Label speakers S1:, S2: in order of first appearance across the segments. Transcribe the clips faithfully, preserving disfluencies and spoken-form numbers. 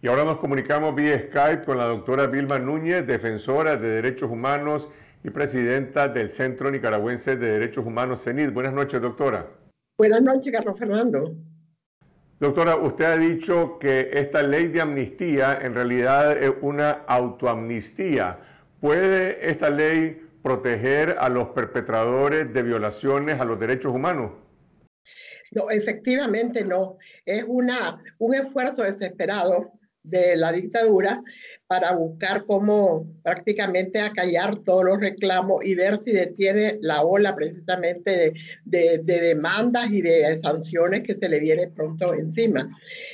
S1: Y ahora nos comunicamos vía Skype con la doctora Vilma Núñez, defensora de derechos humanos y presidenta del Centro Nicaragüense de Derechos Humanos, CENID. Buenas noches, doctora.
S2: Buenas noches, Carlos Fernando.
S1: Doctora, usted ha dicho que esta ley de amnistía en realidad es una autoamnistía. ¿Puede esta ley proteger a los perpetradores de violaciones a los derechos humanos?
S2: No, efectivamente no. Es una, un esfuerzo desesperado de la dictadura para buscar cómo prácticamente acallar todos los reclamos y ver si detiene la ola precisamente de, de, de demandas y de sanciones que se le viene pronto encima.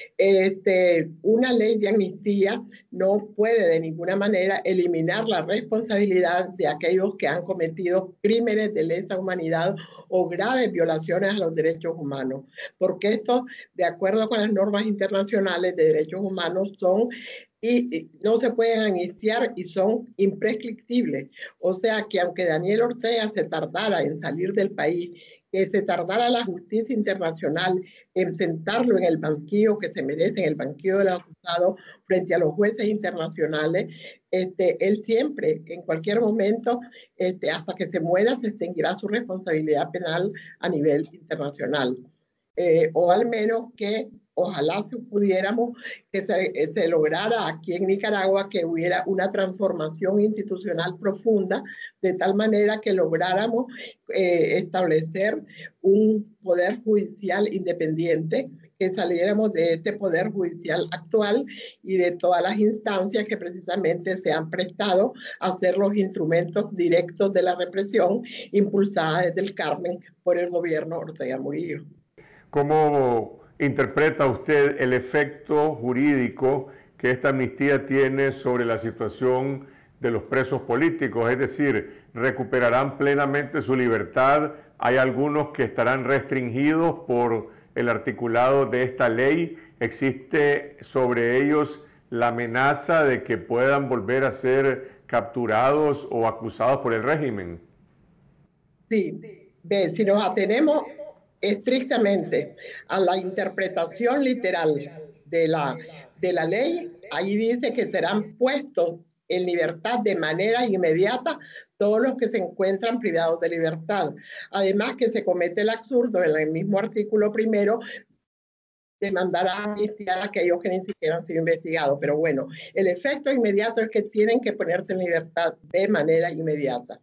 S2: Este, una ley de amnistía no puede de ninguna manera eliminar la responsabilidad de aquellos que han cometido crímenes de lesa humanidad o graves violaciones a los derechos humanos, porque esto, de acuerdo con las normas internacionales de derechos humanos, son y, y no se pueden amnistiar y son imprescriptibles. O sea que aunque Daniel Ortega se tardara en salir del país, que se tardara la justicia internacional en sentarlo en el banquillo que se merece, en el banquillo de los acusados frente a los jueces internacionales, este, él siempre, en cualquier momento, este, hasta que se muera, se extinguirá su responsabilidad penal a nivel internacional. Eh, o al menos que ojalá si pudiéramos que se, se lograra aquí en Nicaragua que hubiera una transformación institucional profunda, de tal manera que lográramos eh, establecer un poder judicial independiente, que saliéramos de este poder judicial actual y de todas las instancias que precisamente se han prestado a ser los instrumentos directos de la represión impulsada desde el Carmen por el gobierno Ortega Murillo.
S1: ¿Cómo interpreta usted el efecto jurídico que esta amnistía tiene sobre la situación de los presos políticos? Es decir, ¿recuperarán plenamente su libertad? ¿Hay algunos que estarán restringidos por el articulado de esta ley? ¿Existe sobre ellos la amenaza de que puedan volver a ser capturados o acusados por el régimen?
S2: Sí, ve, si nos atenemos estrictamente a la interpretación literal de la, de la ley, ahí dice que serán puestos en libertad de manera inmediata todos los que se encuentran privados de libertad. Además que se comete el absurdo en el mismo artículo primero de mandar a amnistiar a aquellos que ni siquiera han sido investigados. Pero bueno, el efecto inmediato es que tienen que ponerse en libertad de manera inmediata.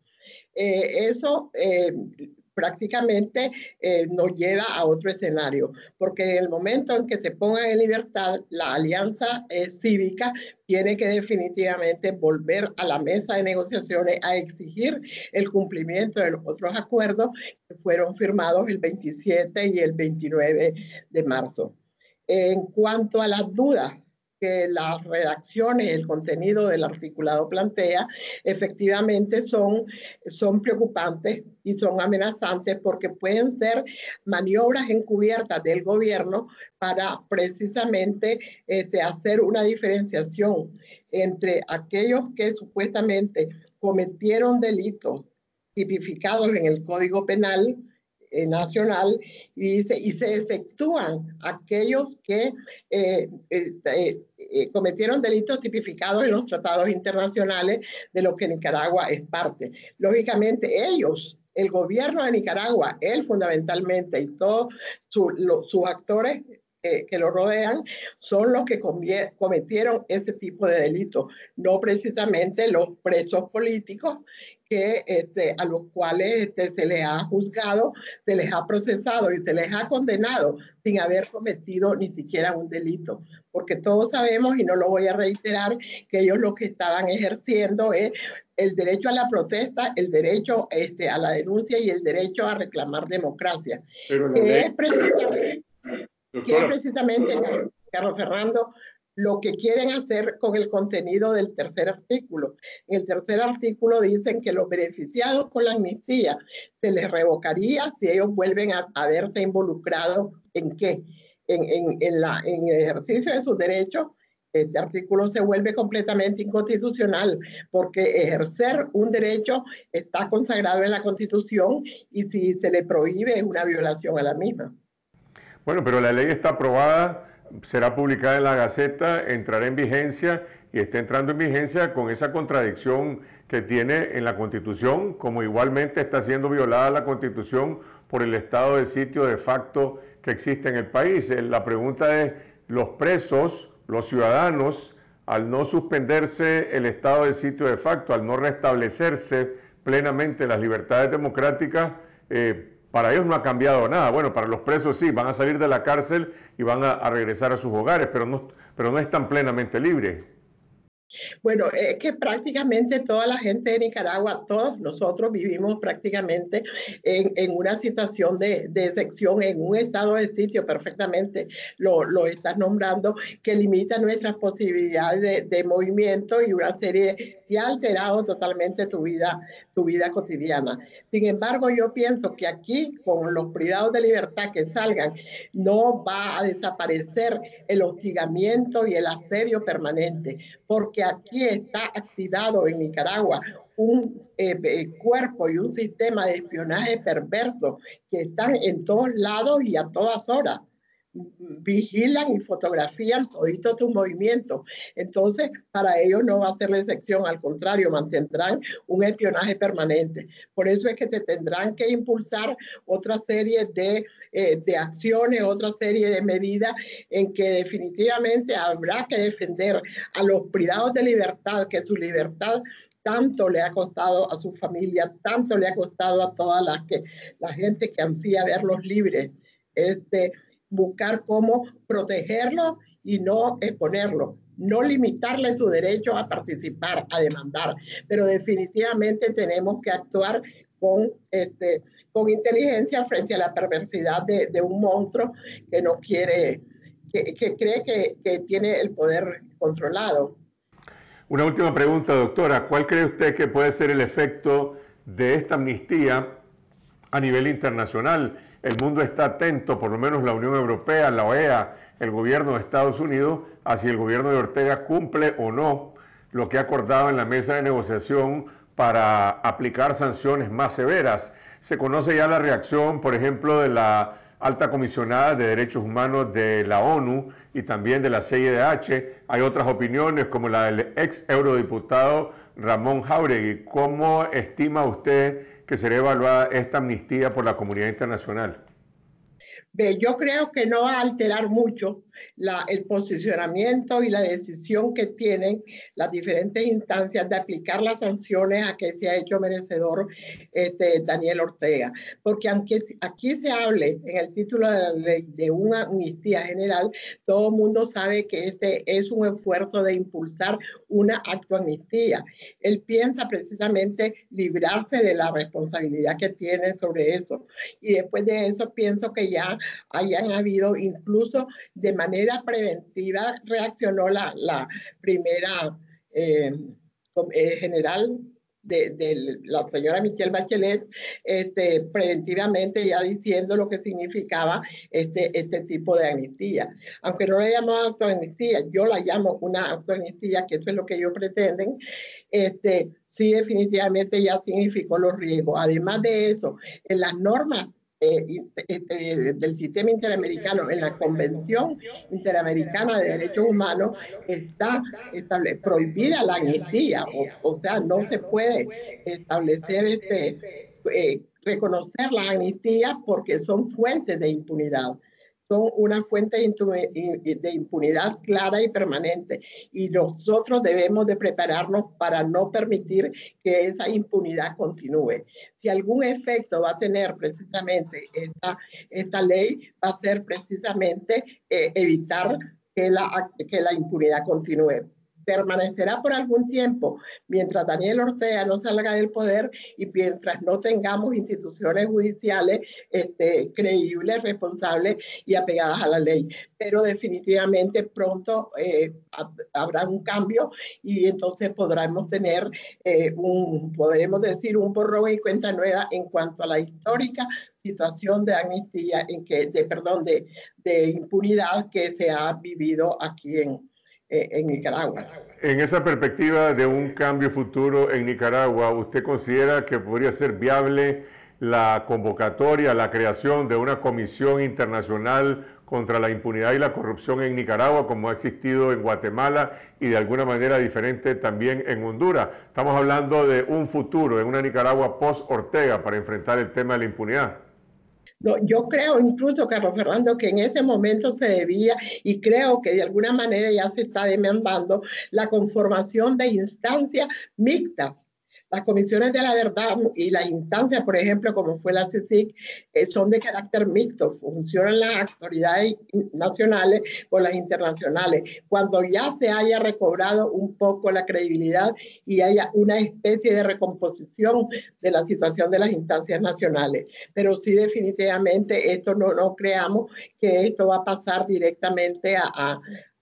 S2: Eh, eso eh, prácticamente eh, nos lleva a otro escenario, porque en el momento en que se pongan en libertad, la alianza eh, cívica tiene que definitivamente volver a la mesa de negociaciones a exigir el cumplimiento de los otros acuerdos que fueron firmados el veintisiete y el veintinueve de marzo. En cuanto a las dudas que las redacciones, el contenido del articulado plantea, efectivamente son, son preocupantes y son amenazantes porque pueden ser maniobras encubiertas del gobierno para precisamente este, hacer una diferenciación entre aquellos que supuestamente cometieron delitos tipificados en el Código Penal Eh, nacional y, dice, y se exceptúan aquellos que eh, eh, eh, cometieron delitos tipificados en los tratados internacionales de los que Nicaragua es parte. Lógicamente ellos, el gobierno de Nicaragua, él fundamentalmente y todos su, lo, sus actores eh, que lo rodean, son los que cometieron ese tipo de delitos, no precisamente los presos políticos que, este, a los cuales este, se les ha juzgado, se les ha procesado y se les ha condenado sin haber cometido ni siquiera un delito. Porque todos sabemos, y no lo voy a reiterar, que ellos lo que estaban ejerciendo es el derecho a la protesta, el derecho este, a la denuncia y el derecho a reclamar democracia.
S1: Pero la
S2: que,
S1: ley...
S2: es precisamente, que es precisamente, Carlos, Carlos Fernando, lo que quieren hacer con el contenido del tercer artículo. En el tercer artículo dicen que los beneficiados con la amnistía se les revocaría si ellos vuelven a, a verse involucrados en qué, en, en, en, la, en el ejercicio de sus derechos. Este artículo se vuelve completamente inconstitucional porque ejercer un derecho está consagrado en la Constitución y si se le prohíbe es una violación a la misma.
S1: Bueno, pero la ley está aprobada será publicada en la Gaceta, entrará en vigencia y está entrando en vigencia con esa contradicción que tiene en la Constitución, como igualmente está siendo violada la Constitución por el estado de sitio de facto que existe en el país. La pregunta es, los presos, los ciudadanos, al no suspenderse el estado de sitio de facto, al no restablecerse plenamente las libertades democráticas, eh, para ellos no ha cambiado nada. Bueno, para los presos sí, van a salir de la cárcel y van a, a regresar a sus hogares, pero no, pero no están plenamente libres.
S2: Bueno, es que prácticamente toda la gente de Nicaragua, todos nosotros vivimos prácticamente en, en una situación de, de excepción, en un estado de sitio, perfectamente lo, lo estás nombrando, que limita nuestras posibilidades de, de movimiento y una serie que ha alterado totalmente tu vida, tu vida cotidiana. Sin embargo, yo pienso que aquí, con los privados de libertad que salgan, no va a desaparecer el hostigamiento y el asedio permanente, porque que aquí está activado en Nicaragua un eh, cuerpo y un sistema de espionaje perverso que están en todos lados y a todas horas. Vigilan y fotografían todito tus movimientos. Entonces, para ellos no va a ser la excepción, al contrario, mantendrán un espionaje permanente. Por eso es que te tendrán que impulsar otra serie de, eh, de acciones, otra serie de medidas en que definitivamente habrá que defender a los privados de libertad, que su libertad tanto le ha costado a su familia, tanto le ha costado a toda la, que, la gente que ansía verlos libres. Este, buscar cómo protegerlos y no exponerlos, no limitarle su derecho a participar, a demandar, pero definitivamente tenemos que actuar con, este, con inteligencia frente a la perversidad de, de un monstruo que no quiere, que, que cree que, que tiene el poder controlado.
S1: Una última pregunta, doctora. ¿Cuál cree usted que puede ser el efecto de esta amnistía a nivel internacional? El mundo está atento, por lo menos la Unión Europea, la O E A, el gobierno de Estados Unidos, a si el gobierno de Ortega cumple o no lo que ha acordado en la mesa de negociación para aplicar sanciones más severas. Se conoce ya la reacción, por ejemplo, de la alta comisionada de Derechos Humanos de la ONU y también de la C I D H. Hay otras opiniones, como la del ex eurodiputado Ramón Jáuregui. ¿Cómo estima usted que será evaluada esta amnistía por la comunidad internacional?
S2: Ve, yo creo que no va a alterar mucho la, el posicionamiento y la decisión que tienen las diferentes instancias de aplicar las sanciones a que se ha hecho merecedor este, Daniel Ortega. Porque aunque aquí se hable en el título de la ley de una amnistía general, todo el mundo sabe que este es un esfuerzo de impulsar una actoamnistía. Él piensa precisamente librarse de la responsabilidad que tiene sobre eso. Y después de eso pienso que ya hayan habido, incluso de manera preventiva, reaccionó la, la primera eh, eh, general de, de la señora Michelle Bachelet, este, preventivamente ya diciendo lo que significaba este, este tipo de amnistía. Aunque no la llamo autoamnistía, yo la llamo una autoamnistía, que eso es lo que ellos pretenden, este, sí definitivamente ya significó los riesgos. Además de eso, en las normas Eh, eh, del sistema interamericano, en la Convención Interamericana de Derechos Humanos, está estable, prohibida la amnistía, o, o sea, no se puede establecer, este, eh, reconocer la amnistía porque son fuentes de impunidad. Son una fuente de impunidad clara y permanente, y nosotros debemos de prepararnos para no permitir que esa impunidad continúe. Si algún efecto va a tener precisamente esta, esta ley, va a ser precisamente eh, evitar que la, que la impunidad continúe. Permanecerá por algún tiempo mientras Daniel Ortega no salga del poder y mientras no tengamos instituciones judiciales este, creíbles, responsables y apegadas a la ley. Pero definitivamente pronto eh, habrá un cambio y entonces podremos tener eh, un, podremos decir, un borrón y cuenta nueva en cuanto a la histórica situación de amnistía, en que, de, perdón, de, de impunidad que se ha vivido aquí en en Nicaragua.
S1: En esa perspectiva de un cambio futuro en Nicaragua, ¿usted considera que podría ser viable la convocatoria, la creación de una comisión internacional contra la impunidad y la corrupción en Nicaragua, como ha existido en Guatemala y de alguna manera diferente también en Honduras. Estamos hablando de un futuro en una Nicaragua post-Ortega para enfrentar el tema de la impunidad.
S2: No, yo creo incluso, Carlos Fernando, que en ese momento se debía, y creo que de alguna manera ya se está demandando, la conformación de instancias mixtas. Las comisiones de la verdad y las instancias, por ejemplo, como fue la C I C I C, eh, son de carácter mixto, funcionan las autoridades nacionales con las internacionales. Cuando ya se haya recobrado un poco la credibilidad y haya una especie de recomposición de la situación de las instancias nacionales. Pero sí, definitivamente, esto no, no creamos que esto va a pasar directamente a, a,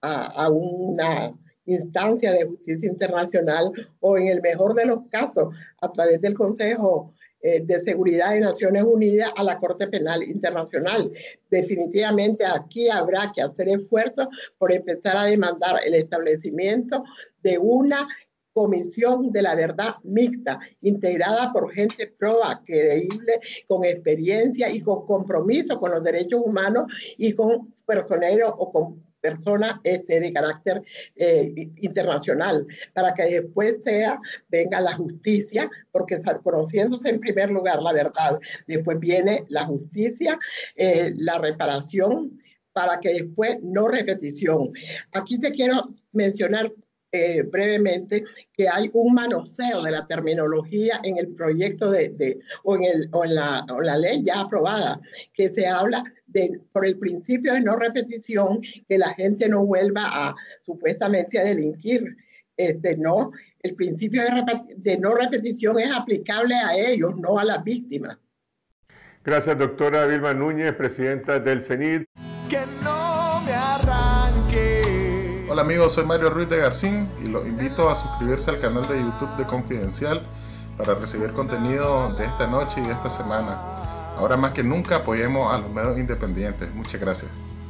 S2: a una instancia de justicia internacional o, en el mejor de los casos, a través del Consejo eh, de Seguridad de Naciones Unidas, a la Corte Penal Internacional. Definitivamente aquí habrá que hacer esfuerzos por empezar a demandar el establecimiento de una comisión de la verdad mixta, integrada por gente proba, creíble, con experiencia y con compromiso con los derechos humanos y con personeros o con personas este, de carácter eh, internacional, para que después sea, venga la justicia, porque conociéndose en primer lugar la verdad, después viene la justicia, eh, la reparación, para que después no repetición. Aquí te quiero mencionar Eh, brevemente que hay un manoseo de la terminología en el proyecto de, de o, en el, o, en la, o en la ley ya aprobada, que se habla de, por el principio de no repetición, que la gente no vuelva a supuestamente a delinquir. Este, no, el principio de, de no repetición es aplicable a ellos, no a las víctimas.
S1: Gracias, doctora Vilma Núñez, presidenta del CENIT.
S3: Que no me arranque.
S4: Hola amigos, soy Mario Ruiz de Garcín y los invito a suscribirse al canal de YouTube de Confidencial para recibir contenido de esta noche y de esta semana. Ahora más que nunca apoyemos a los medios independientes. Muchas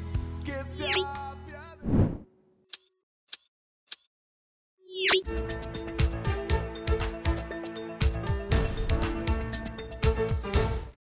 S4: gracias.